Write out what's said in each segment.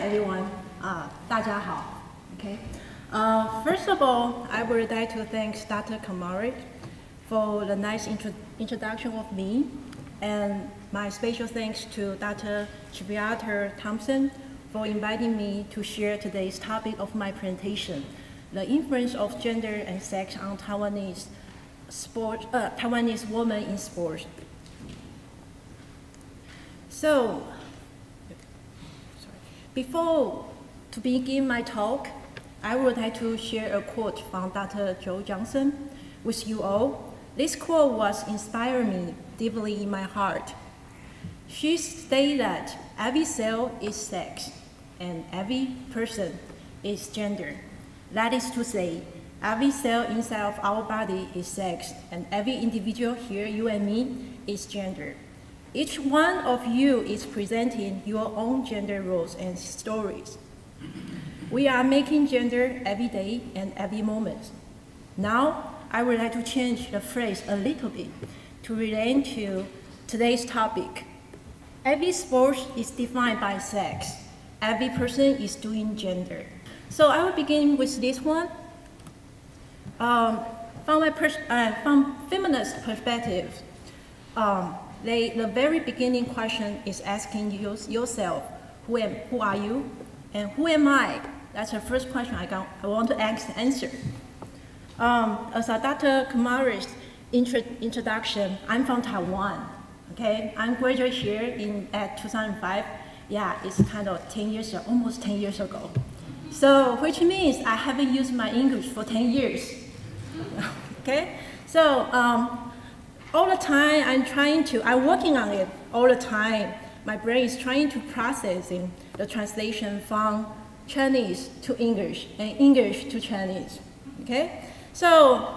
everyone. 大家好. Okay. First of all, I would like to thank Dr. Kamari for the nice introduction of me, and my special thanks to Dr. Shan-Hui Thompson for inviting me to share today's topic of my presentation, the influence of gender and sex on Taiwanese women in sports. So, before to begin my talk, I would like to share a quote from Dr. Joe Johnson with you all. This quote was inspired me deeply in my heart. She stated that every cell is sex and every person is gender. That is to say, every cell inside of our body is sex and every individual here, you and me, is gender. Each one of you is presenting your own gender roles and stories. We are making gender every day and every moment. Now, I would like to change the phrase a little bit to relate to today's topic. Every sport is defined by sex. Every person is doing gender. So I will begin with this one. From feminist perspective, the very beginning question is asking yourself, who are you and who am I? That's the first question I want to answer. As Dr. Kamari's introduction, I'm from Taiwan. Okay, I'm graduated here at 2005. Yeah, it's kind of 10 years, almost 10 years ago. So, which means I haven't used my English for 10 years. Okay, so all the time I'm working on it all the time. My brain is trying to processing the translation from Chinese to English and English to Chinese. Okay, so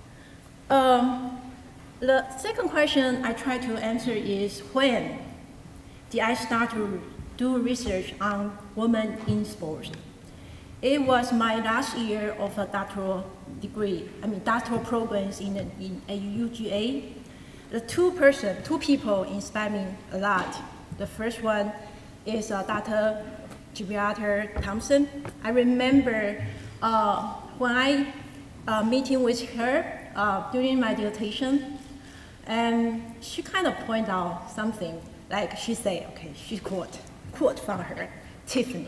the second question I try to answer is when did I start to do research on women in sports? It was my last year of a doctoral programs in UGA. The two people inspire me a lot. The first one is Dr. Shan-Hui Thompson. I remember when I meeting with her during my dissertation, and she kind of pointed out something, like she said, okay, she quote from her, Tiffany.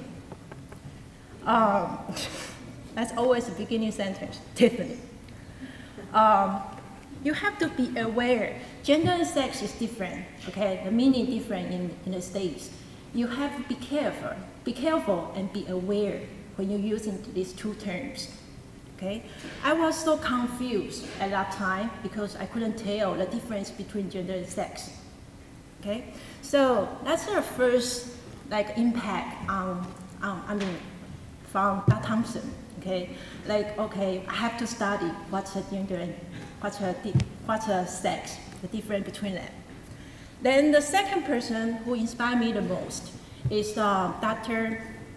That's always the beginning sentence, Tiffany. You have to be aware, gender and sex is different, okay? The meaning is different in the States. You have to be careful and be aware when you're using these two terms, okay? I was so confused at that time because I couldn't tell the difference between gender and sex, okay? So that's the first impact from Dr. Thompson, okay? Okay, I have to study what's a gender and what's a sex, the difference between them. Then the second person who inspired me the most is Dr.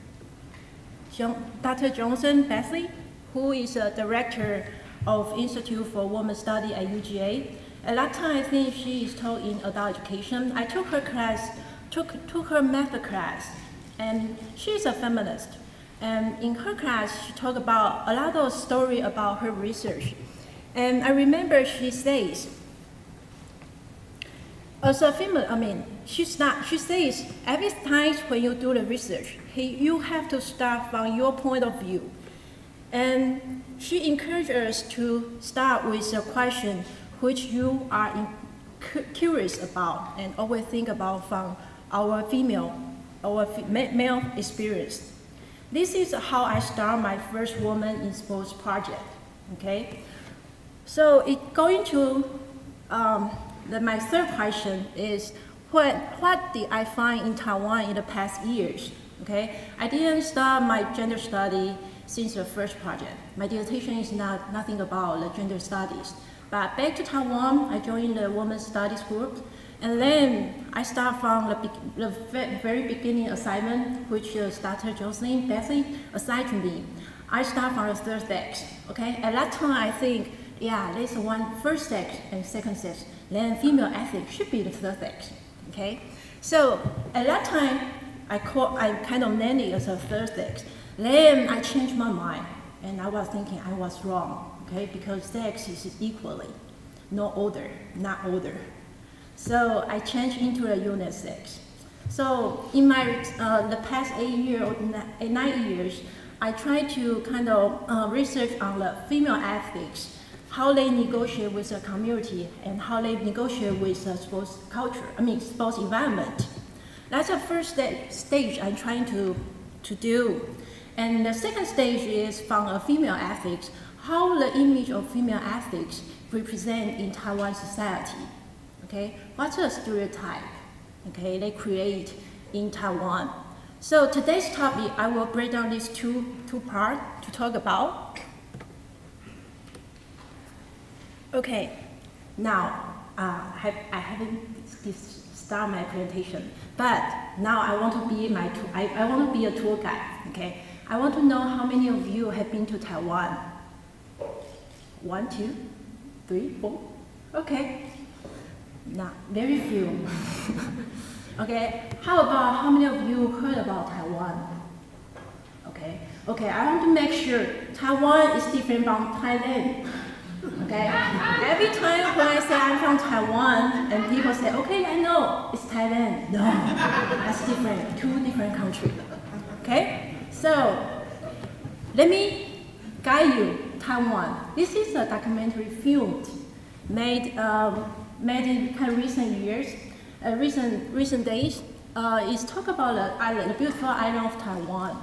Johnson Bethley, who is a director of Institute for Women's Study at UGA. At that time, I think she is taught in adult education. I took her class, took her method class, and she's a feminist. And in her class, she talked about a lot of story about her research. And I remember she says, as a female, she says, every time when you do the research, you have to start from your point of view. And she encouraged us to start with a question which you are curious about and always think about from our male experience. This is how I start my first Woman in Sports project, okay? So going to my third question is, what did I find in Taiwan in the past years, okay? I didn't start my gender study since the first project. My dissertation is nothing about the gender studies. But back to Taiwan, I joined the Women's Studies group. And then I start from the very beginning assignment, which is Dr. Jocelyn Bethley assigned to me. I start from the third sex, okay? At that time, I think, yeah, there's one first sex and second sex. Then female athlete should be the third sex, okay? So at that time, I kind of named it as a third sex. Then I changed my mind, and I was thinking I was wrong, okay? Because sex is equally, no order, not order. So I changed into a unisex. So in my the past 9 years, I tried to kind of research on the female athletes, how they negotiate with the community and how they negotiate with the sports culture, sports environment. That's the first stage I'm trying to do. And the second stage is from a female athlete, how the image of female athletes represent in Taiwan society. Okay, what's a stereotype? Okay, they create in Taiwan. So today's topic, I will break down these two parts to talk about. Okay, now I haven't started my presentation, but now I want to be I want to be a tour guide. Okay, I want to know how many of you have been to Taiwan. 1, 2, 3, 4. Okay. Not very few. Okay, how about how many of you heard about Taiwan? Okay, I want to make sure Taiwan is different from Thailand. Okay, every time when I say I'm from Taiwan and people say, okay, I know, it's Thailand. No, that's different, 2 different countries. Okay, so let me guide you, Taiwan. This is a documentary film made in kind of recent years, recent days, is talk about the island, the beautiful island of Taiwan.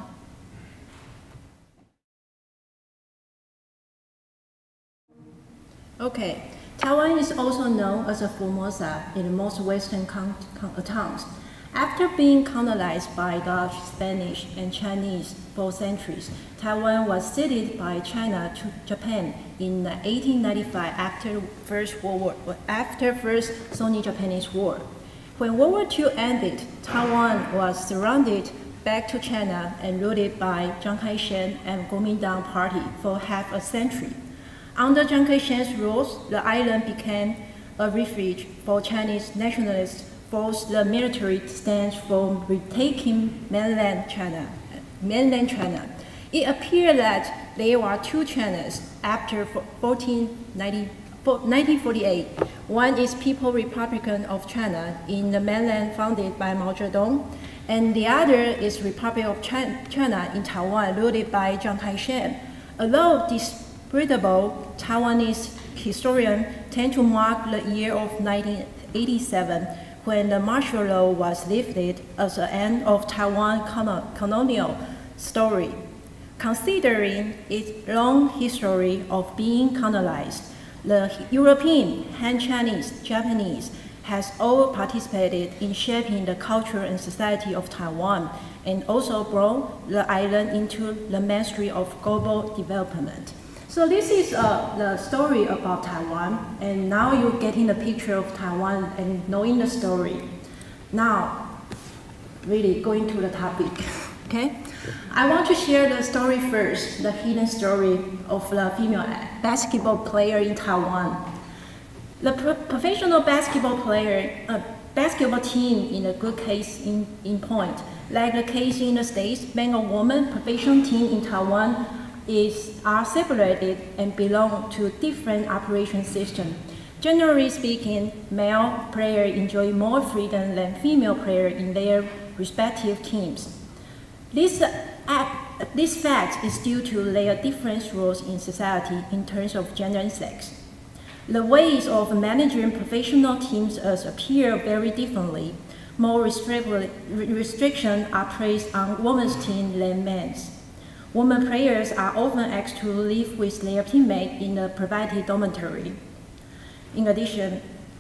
Okay, Taiwan is also known as a Formosa in the most western towns. After being colonized by Dutch, Spanish, and Chinese for centuries, Taiwan was ceded by China to Japan in 1895 after First Sino-Japanese War. When World War II ended, Taiwan was surrounded back to China and ruled by Chiang Kai-shek and Kuomintang Party for half a century. Under Chiang Kai-shek's rules, the island became a refuge for Chinese nationalists forced the military stance from retaking mainland China. It appeared that there were 2 Chinas after 1948. One is People's Republic of China in the mainland founded by Mao Zedong, and the other is Republic of China in Taiwan ruled by Chiang Kai-shek. Although disputable, Taiwanese historians tend to mark the year of 1987 when the martial law was lifted as the end of Taiwan colonial story. Considering its long history of being colonized, the European, Han Chinese, Japanese has all participated in shaping the culture and society of Taiwan and also brought the island into the mainstream of global development. So this is the story about Taiwan, and now you're getting the picture of Taiwan and knowing the story. Now, really going to the topic, okay? I want to share the story first, the hidden story of the female basketball player in Taiwan. The professional basketball basketball team in a good case in point, like the case in the States, men or women professional team in Taiwan are separated and belong to different operation systems. Generally speaking, male players enjoy more freedom than female players in their respective teams. This fact is due to their different roles in society in terms of gender and sex. The ways of managing professional teams appear very differently. More restrictions are placed on women's teams than men's. Women players are often asked to live with their teammates in a provided dormitory. In addition,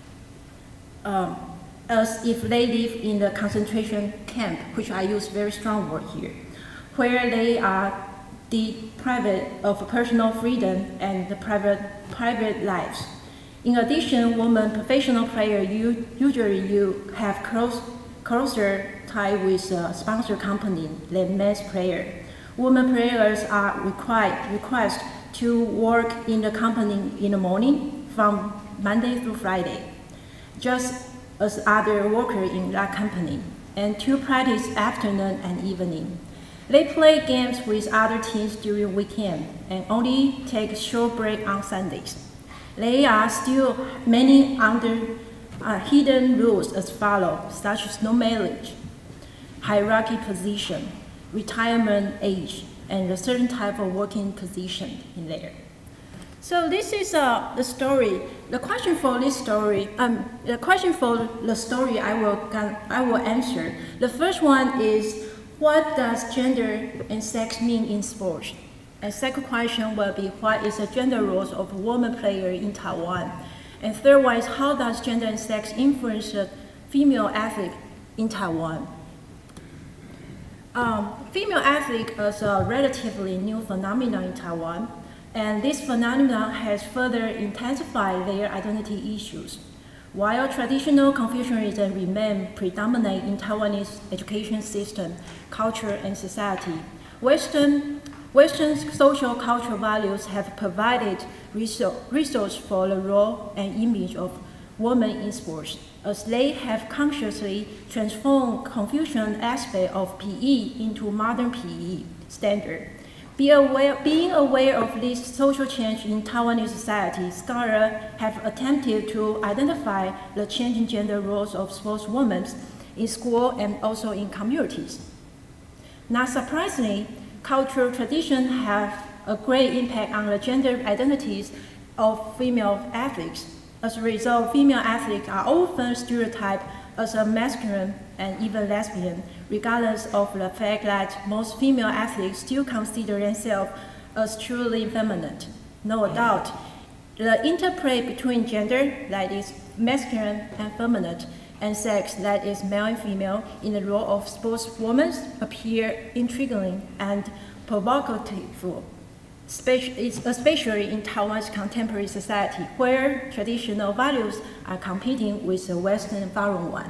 as if they live in the concentration camp, which I use very strong word here, where they are deprived of personal freedom and the private lives. In addition, women professional players usually have closer tie with a sponsor company than men's players. Women players are requested to work in the company in the morning from Monday through Friday, just as other workers in that company. and to practice afternoon and evening. They play games with other teams during weekend and only take short break on Sundays. There are still many hidden rules as follows, such as no marriage, hierarchy position, retirement age, and a certain type of working position in there. So this is the story. The question for this story, I will answer. The first one is, what does gender and sex mean in sports? And second question will be, what is the gender roles of a woman player in Taiwan? And third one is, how does gender and sex influence the female athlete in Taiwan? Female athlete is a relatively new phenomenon in Taiwan, and this phenomenon has further intensified their identity issues. While traditional Confucianism remains predominant in Taiwanese education system, culture, and society, Western social cultural values have provided resources for the role and image of women in sports, as they have consciously transformed Confucian aspect of PE into modern PE standard. Being aware of this social change in Taiwanese society, scholars have attempted to identify the changing gender roles of sportswomen in school and also in communities. Not surprisingly, cultural traditions have a great impact on the gender identities of female athletes. As a result, female athletes are often stereotyped as a masculine and even lesbian, regardless of the fact that most female athletes still consider themselves as truly feminine. No doubt, the interplay between gender, that is masculine and feminine, and sex, that is male and female, in the role of sportswomen appear intriguing and provocative, especially in Taiwan's contemporary society, where traditional values are competing with the Western foreign one.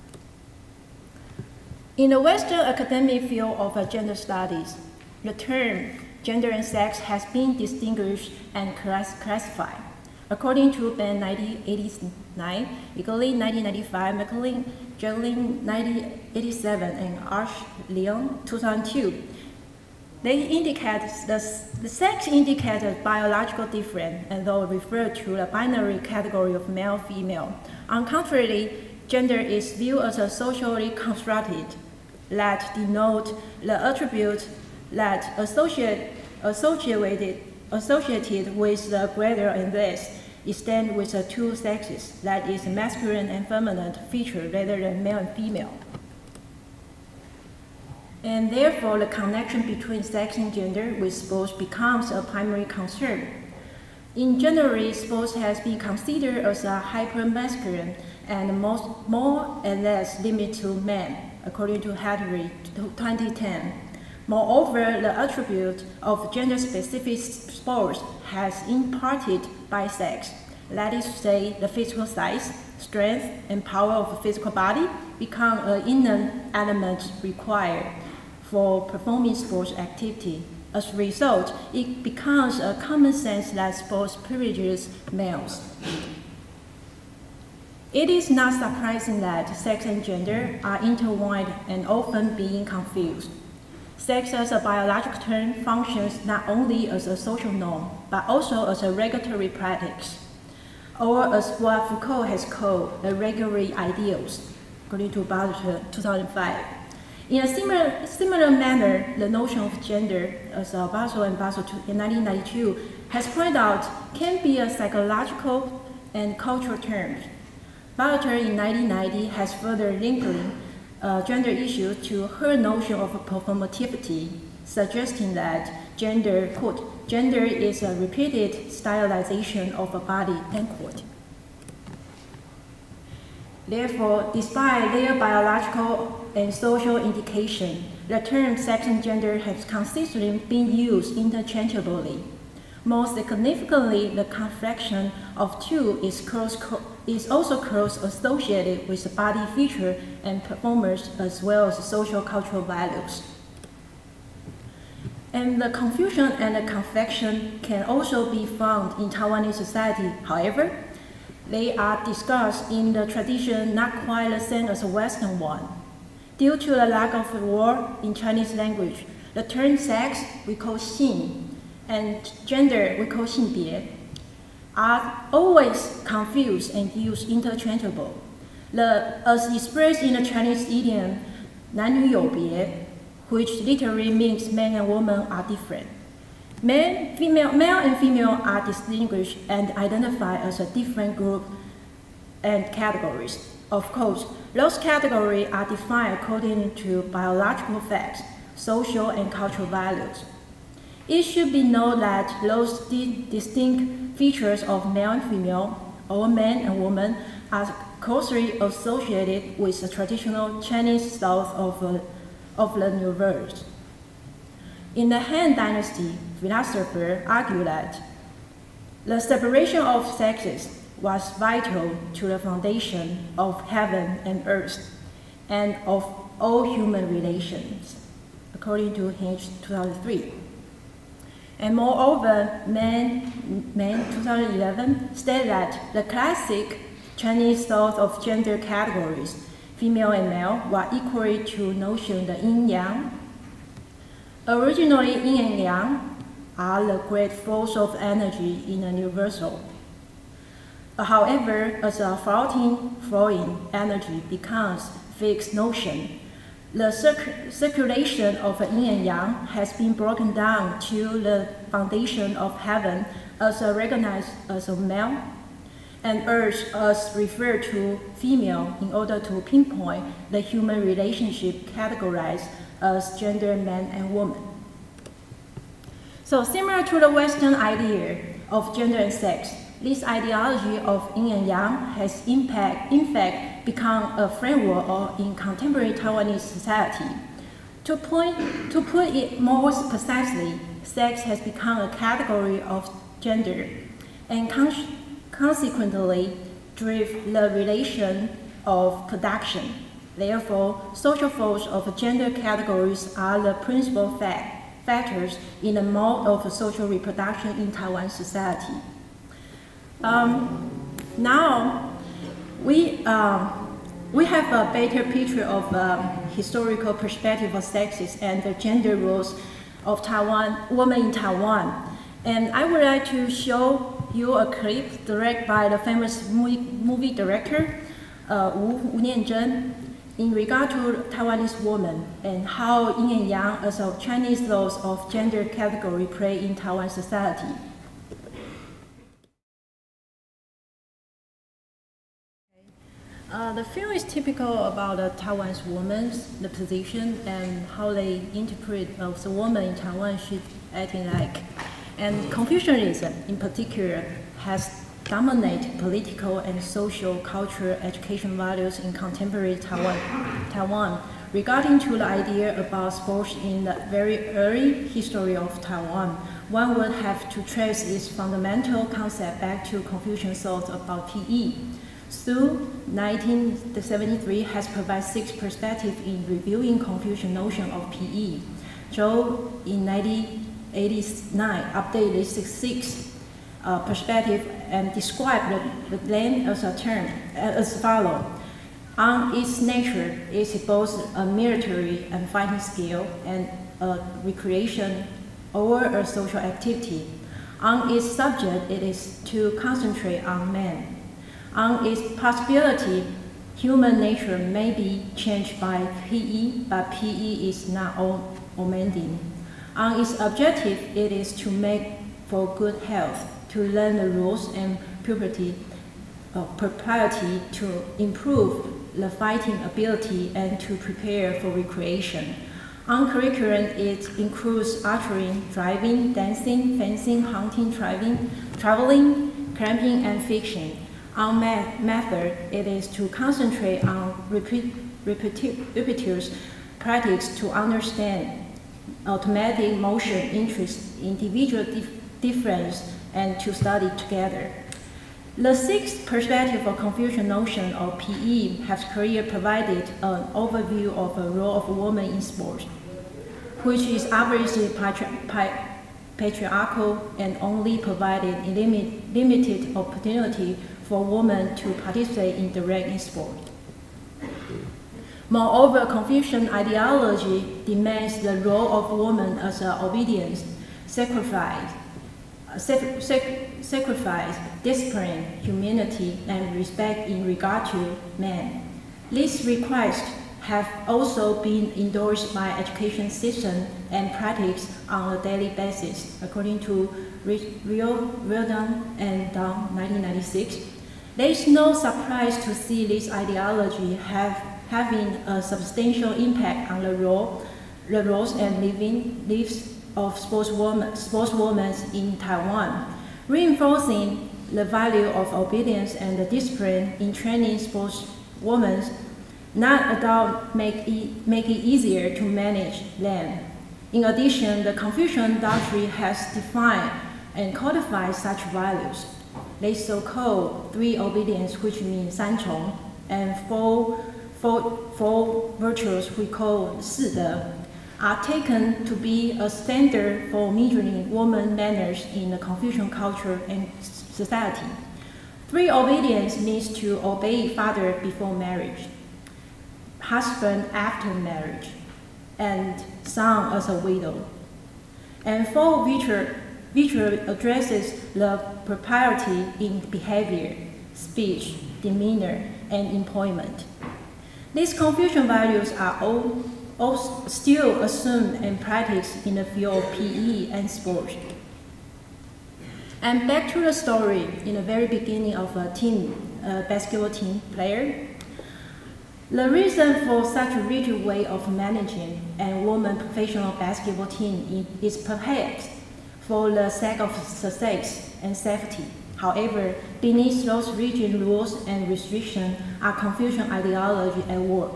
In the Western academic field of gender studies, the term gender and sex has been distinguished and classified. According to Ben 1989, Eagling 1995, McLean, Jegling 1987, and Arch Leon 2002, they indicate the sex indicates a biological difference, and though refer to the binary category of male-female. On contrary, gender is viewed as a socially constructed that denote the attribute that associated with the greater and less extent with the two sexes, that is masculine and feminine feature rather than male and female. And therefore, the connection between sex and gender with sports becomes a primary concern. In general, sports has been considered as a hyper-masculine and more and less limited to men, according to Hattery 2010. Moreover, the attribute of gender-specific sports has imparted by sex, that is to say, the physical size, strength, and power of the physical body become an innate element required for performing sports activity. As a result, it becomes a common sense that sports privileges males. It is not surprising that sex and gender are intertwined and often being confused. Sex as a biological term functions not only as a social norm, but also as a regulatory practice, or as what Foucault has called the regulatory ideals, according to Basel 2005. In a similar manner, the notion of gender, as Basel and Basel in 1992 has pointed out, can be a psychological and cultural term. Barter in 1990 has further linked gender issues to her notion of performativity, suggesting that gender, quote, gender is a repeated stylization of a body, end quote. Therefore, despite their biological and social indication, the term sex and gender has consistently been used interchangeably. Most significantly, the conflection of two is also close associated with the body feature and performance as well as social cultural values. And the confusion and the conflection can also be found in Taiwanese society. However, they are discussed in the tradition not quite the same as the Western one. Due to the lack of word in Chinese language, the term sex we call 性 and gender we call 性别 are always confused and used interchangeable. As expressed in the Chinese idiom 男女有别, which literally means man and woman are different. Male and female are distinguished and identified as a different group and categories. Of course, those categories are defined according to biological facts, social and cultural values. It should be known that those distinct features of male and female, or man and woman, are closely associated with the traditional Chinese thought of the universe. In the Han Dynasty, philosophers argued that the separation of sexes was vital to the foundation of heaven and earth and of all human relations, according to Hinge 2003. And moreover, Man 2011 stated that the classic Chinese thought of gender categories, female and male, were equally to notion the yin-yang. Originally, yin and yang are the great force of energy in the universal. However, as a flowing energy becomes fixed notion, the circulation of yin and yang has been broken down to the foundation of heaven as recognized as a male, and earth as referred to female in order to pinpoint the human relationship categorized as gender man and woman. So similar to the Western idea of gender and sex, this ideology of yin and yang has in fact become a framework in contemporary Taiwanese society. To put it more precisely, sex has become a category of gender and consequently drive the relation of production. Therefore, social forms of gender categories are the principal factors in the mode of social reproduction in Taiwan society. Now, we have a better picture of historical perspective of sexes and the gender roles of women in Taiwan. And I would like to show you a clip directed by the famous movie director, Wu Nianzhen, in regard to Taiwanese women and how yin and yang as a Chinese laws of gender category play in Taiwan society. The film is typical about the Taiwanese women, the position, and how they interpret the woman in Taiwan should acting like. And Confucianism, in particular, has dominated political and social, cultural, education values in contemporary Taiwan. Regarding to the idea about sports in the very early history of Taiwan, one would have to trace its fundamental concept back to Confucian thought about PE. Hsu, 1973, has provided 6 perspectives in reviewing Confucian notion of PE. Zhou, in 1989, updated this 6 perspective and described the land as a term as follows. On its nature, it is both a military and fighting skill and a recreation or a social activity. On its subject, it is to concentrate on man. On its possibility, human nature may be changed by PE, but PE is not all amending. On its objective, it is to make for good health, to learn the rules and propriety, to improve the fighting ability, and to prepare for recreation. On curriculum, it includes archery, driving, dancing, fencing, hunting, traveling, camping, and fishing. On method, it is to concentrate on repetitious practice to understand automatic motion, interest, individual difference, and to study together. The 6th perspective of Confucian notion of PE has clearly provided an overview of the role of women in sports, which is obviously patriarchal and only provided limited opportunity for women to participate in direct sport. Moreover, Confucian ideology demands the role of woman as obedience, sacrifice, discipline, humility, and respect in regard to men. These requests have also been endorsed by education system and practiced on a daily basis, according to Riordan and Dunn, 1996. There is no surprise to see this ideology having a substantial impact on the roles and lives of sportswomen in Taiwan, reinforcing the value of obedience and the discipline in training sportswomen, not about make it easier to manage them. In addition, the Confucian doctrine has defined and codified such values. They so-called three obedience, which means 三从, and four virtues we call 四德, are taken to be a standard for measuring woman manners in the Confucian culture and society. Three obedience means to obey father before marriage, husband after marriage, and son as a widow. And four virtue addresses the propriety in behavior, speech, demeanor, and employment. These Confucian values are all still assumed and practiced in the field of PE and sport. And back to the story in the very beginning of a basketball team player. The reason for such a rigid way of managing a woman professional basketball team is perhaps for the sake of success and safety. However, beneath those rigid rules and restrictions are Confucian ideology at work.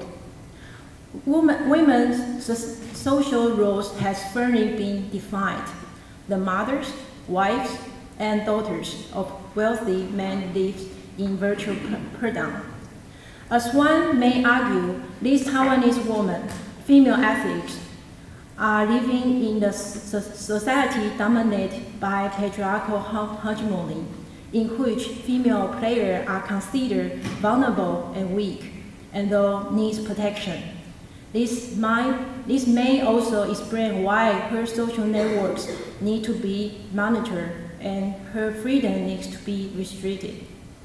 Women's social roles has firmly been defined. The mothers, wives, and daughters of wealthy men live in virtual paradigm. As one may argue, these Taiwanese women, female athletes, are living in the society dominated by patriarchal hegemony, in which female players are considered vulnerable and weak, and thus needs protection. This may also explain why her social networks need to be monitored and her freedom needs to be restricted.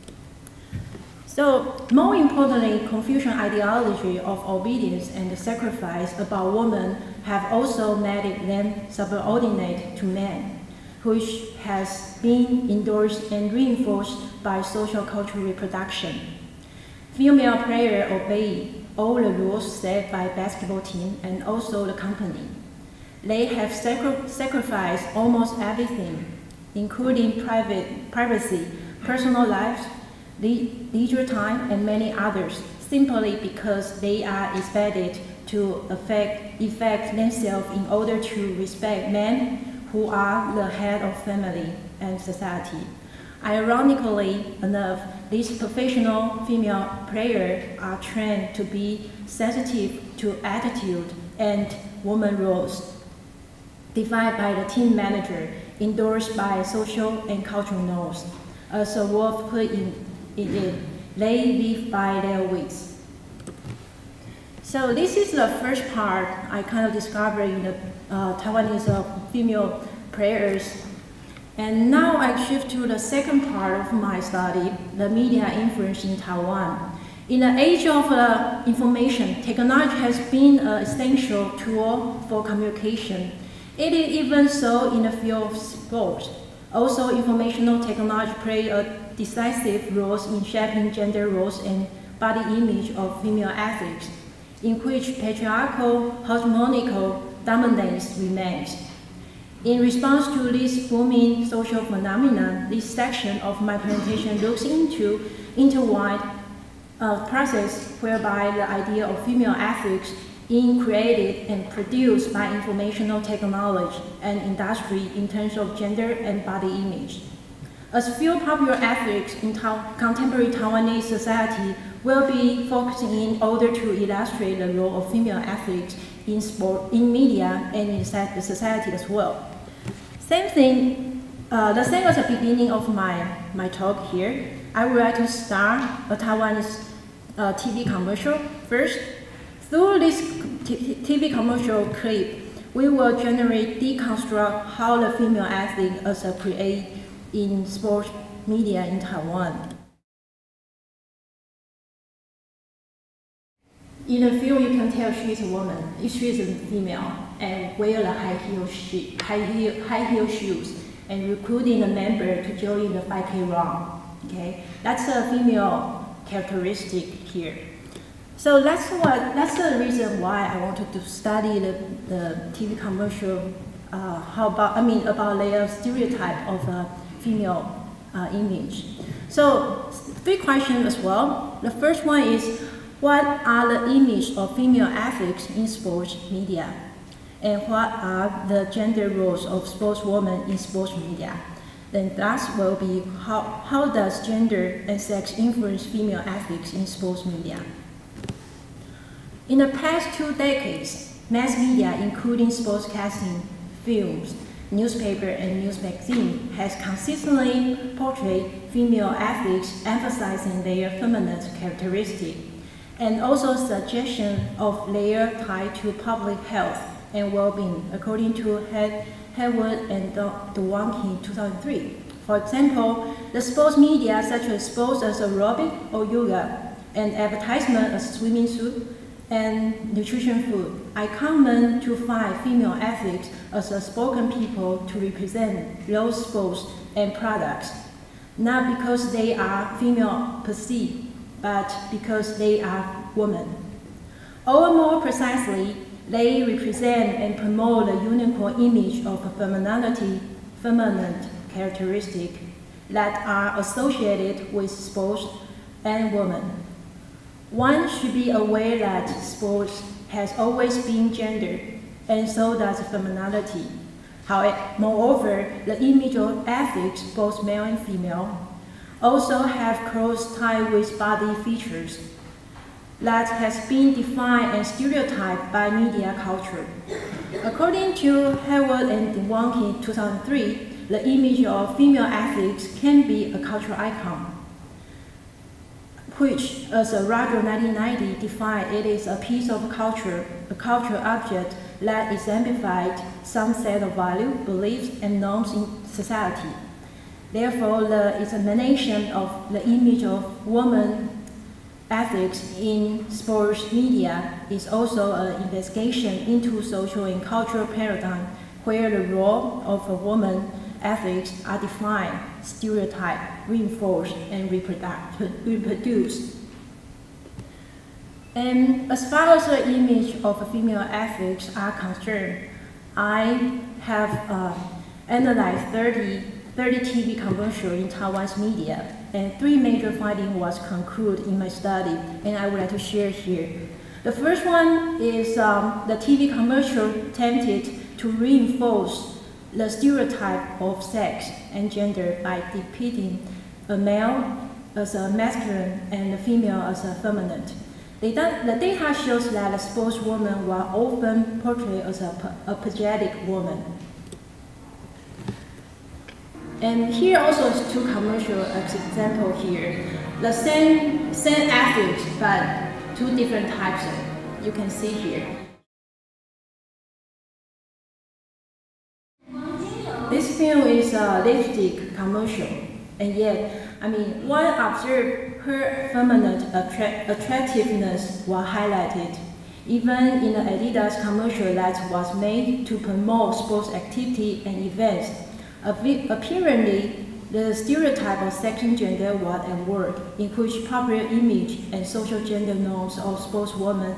So, more importantly, Confucian ideology of obedience and sacrifice about women have also made them subordinate to men, which has been endorsed and reinforced by social cultural reproduction. Female players obey all the rules set by basketball team and also the company. They have sacrificed almost everything, including privacy, personal lives, leisure time, and many others, simply because they are expected to effect themselves in order to respect men who are the head of family and society. Ironically enough, these professional female players are trained to be sensitive to attitude and woman roles, defined by the team manager, endorsed by social and cultural norms. As a Wolf put it, they live by their wits. So this is the first part I kind of discovered in the Taiwanese female players. And now I shift to the second part of my study, the media influence in Taiwan. In the age of information, technology has been an essential tool for communication. It is even so in the field of sports. Also, informational technology plays a decisive role in shaping gender roles and body image of female athletes, in which patriarchal hegemonical dominance remains. In response to this booming social phenomenon, this section of my presentation looks into intertwined process whereby the idea of female athletes being created and produced by informational technology and industry in terms of gender and body image. As few popular athletes in contemporary Taiwanese society will be focusing in order to illustrate the role of female athletes in sport, in media, and in the society as well. Same thing, the same as the beginning of my talk here. I would like to start a Taiwanese TV commercial first. Through this TV commercial clip, we will deconstruct how the female athlete is portrayed in sports media in Taiwan. In the film, you can tell she is a woman. She is a female and wear the high heel shoes and recruiting a member to join the 5K run. Okay, that's a female characteristic here. So that's the reason why I wanted to study the TV commercial. About their stereotype of a female image. So 3 questions as well. The first one is, what are the image of female athletes in sports media? And what are the gender roles of sportswomen in sports media? Then that will be how does gender and sex influence female athletes in sports media? In the past 2 decades, mass media, including sportscasting, films, newspaper, and news magazine, has consistently portrayed female athletes, emphasizing their feminine characteristics, and also suggestion of their tie to public health and well-being, according to Hayward and Dwang in 2003. For example, the sports media such as sports as aerobic or yoga, and advertisement as swimming suit and nutrition food are common to find female athletes as a spoken people to represent those sports and products, not because they are female perceived, but because they are women. Or more precisely, they represent and promote the unicorn image of femininity, feminine characteristics that are associated with sports and women. One should be aware that sports has always been gendered, and so does femininity. However, moreover, the image of athletes, both male and female, also have close tie with body features that has been defined and stereotyped by media culture. According to Hayward and Wang in 2003, the image of female athletes can be a cultural icon, which, as Roger 1990 defined, it is a piece of culture, a cultural object that exemplified some set of values, beliefs, and norms in society. Therefore, the examination of the image of women athletes in sports media is also an investigation into social and cultural paradigm where the role of a woman athletes are defined, stereotyped, reinforced, and reproduced. And as far as the image of female athletes are concerned, I have analyzed 30 TV commercials in Taiwan's media, and 3 major findings was concluded in my study, and I would like to share here. The first one is the TV commercial attempted to reinforce the stereotype of sex and gender by depicting a male as a masculine and a female as a feminine. The data shows that a sportswoman were often portrayed as a pathetic woman. And here also is 2 commercial examples here. The same athletes, but 2 different types you can see here. This film is a lipstick commercial, and yet, one observed her feminine attractiveness was highlighted, even in the Adidas commercial that was made to promote sports activity and events. Apparently, the stereotype of sex and gender was at work, in which popular image and social gender norms of sportswomen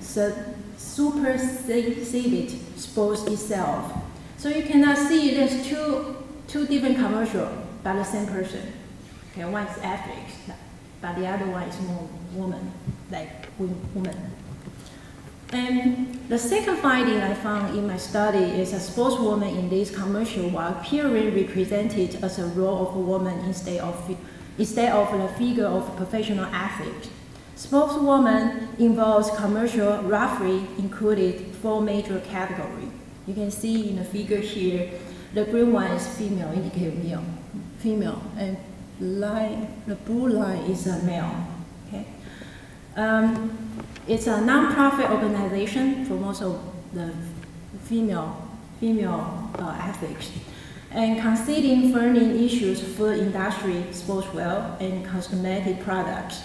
superseded sports itself. So you cannot see there's two different commercials by the same person. Okay, one is athlete, but the other one is more woman, like woman. And the second finding I found in my study is a sportswoman in this commercial was appearing represented as a role of a woman instead of the figure of a professional athlete. Sportswoman involves commercial roughly included 4 major categories. You can see in the figure here, the green one is female, indicate female, and the blue line is a male. Okay. It's a non-profit organization for most of the female athletes, and considering funding issues, food industry, sportswear, and cosmetic products.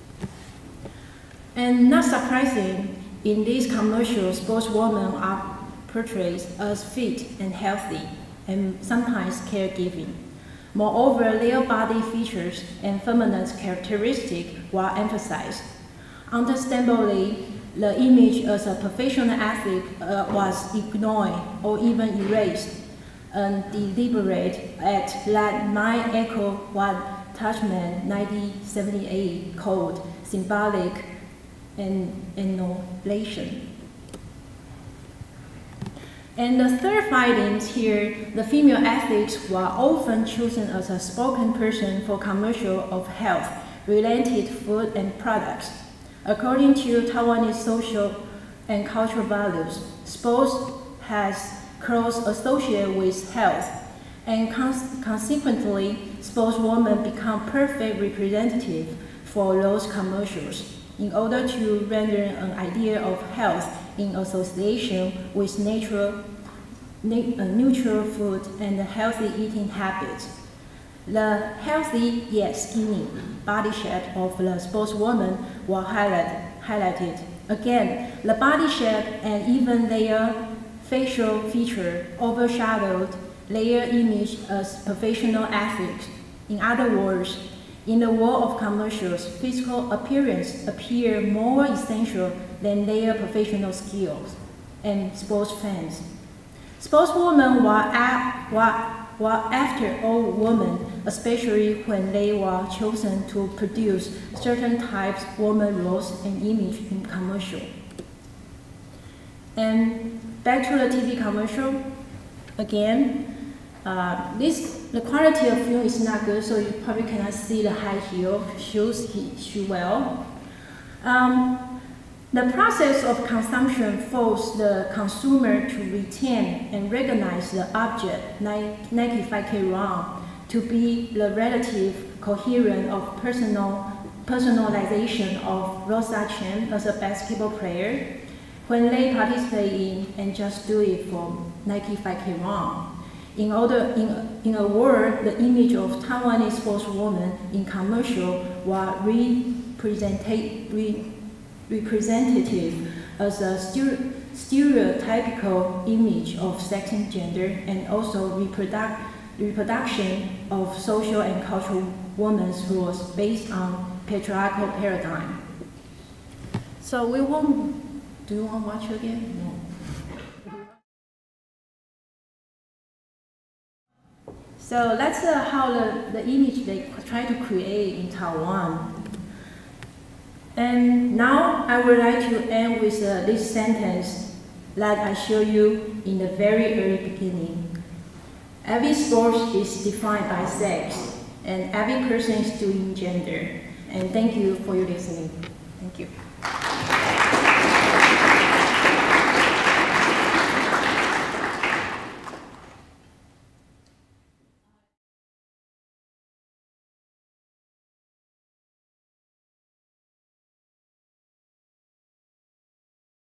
And not surprising, in these commercials, sportswomen are portrayed as fit and healthy, and sometimes caregiving. Moreover, their body features and feminine characteristics were emphasized. Understandably, the image as a professional athlete was ignored or even erased and deliberate at that 9 Echo 1 Touchman 1978 called symbolic annihilation. And the third findings here, the female athletes were often chosen as a spokesperson for commercial of health-related food and products. According to Taiwanese social and cultural values, sports has close associated with health, and consequently, sportswomen become perfect representative for those commercials in order to render an idea of health in association with neutral food and healthy eating habits. The healthy yet skinny body shape of the sportswoman were highlighted. Again, the body shape and even their facial feature overshadowed their image as professional athletes. In other words, in the world of commercials, physical appearance appear more essential than their professional skills and sports fans. Sportswomen were after all women, especially when they were chosen to produce certain types of woman roles and image in commercial. And back to the TV commercial, again, the quality of film is not good, so you probably cannot see the high heel shoes well. The process of consumption forces the consumer to retain and recognize the object, 95K ROM, to be the relative coherence of personalization of Rosa Cheng as a basketball player when they participate in and just do it for 95K ROM. In a word, the image of Taiwanese sportswoman in commercial was representative as a stereotypical image of sex and gender, and also reproduction of social and cultural women's roles based on patriarchal paradigm. So do you want to watch again? No. So that's how the image they try to create in Taiwan. And now I would like to end with this sentence that I showed you in the very early beginning. Every sport is defined by sex, and every person is doing gender. And thank you for your listening. Thank you.